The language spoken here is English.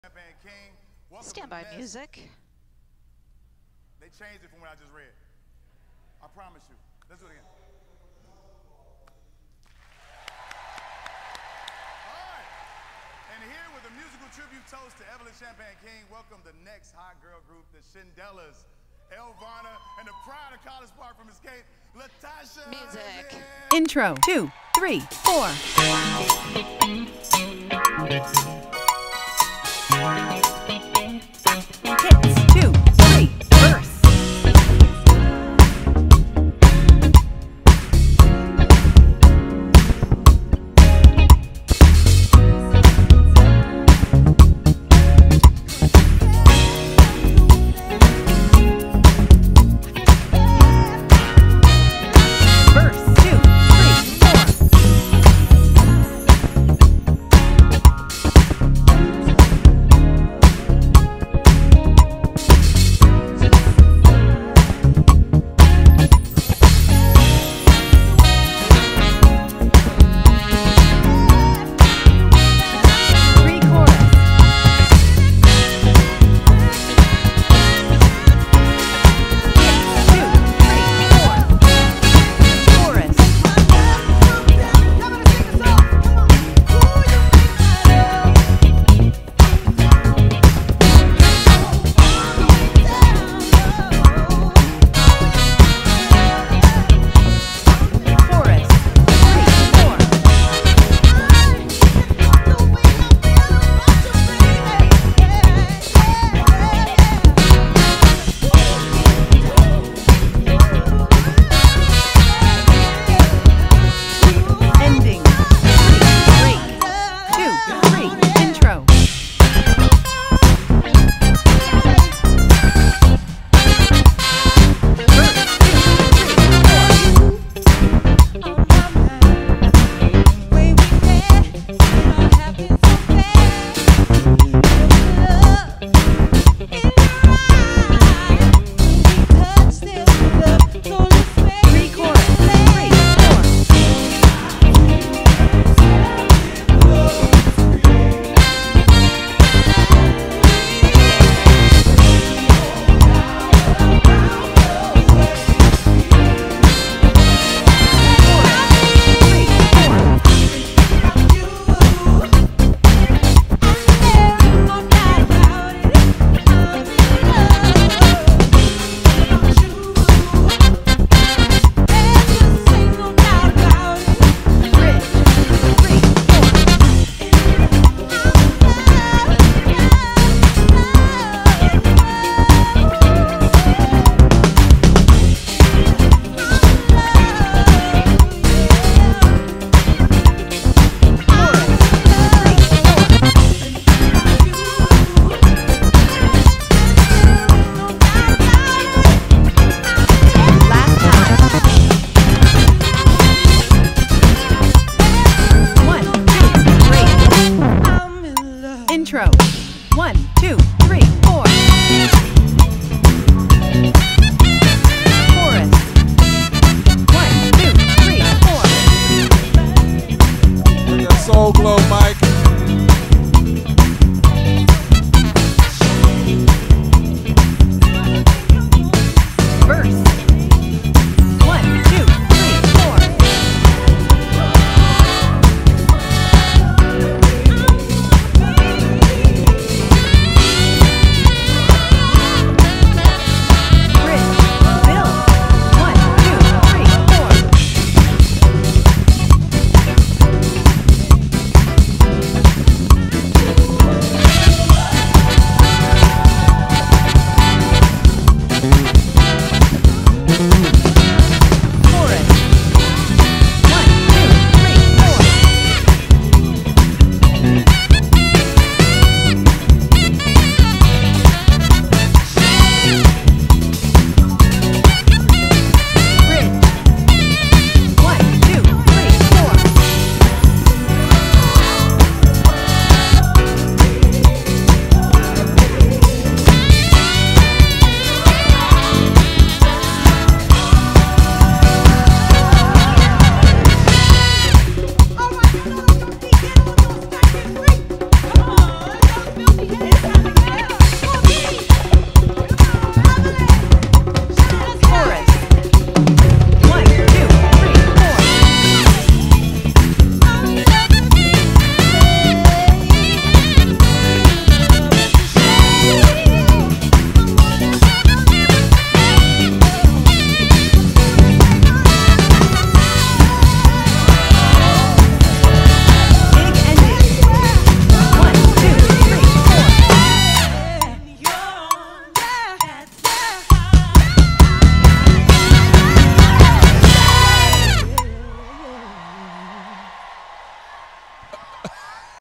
Standby music. They changed it from what I just read. I promise you. Let's do it again. All right. And here with a musical tribute toast to Evelyn Champagne King, welcome the next hot girl group, the Shindellas. Elvana and the pride of College Park from Escape, Latasha. Music. Intro 2, 3, 4. Hits 2, 3, verse. Intro 1, 2, 3, 4. Chorus 1, 2, 3, 4. Soul Glow,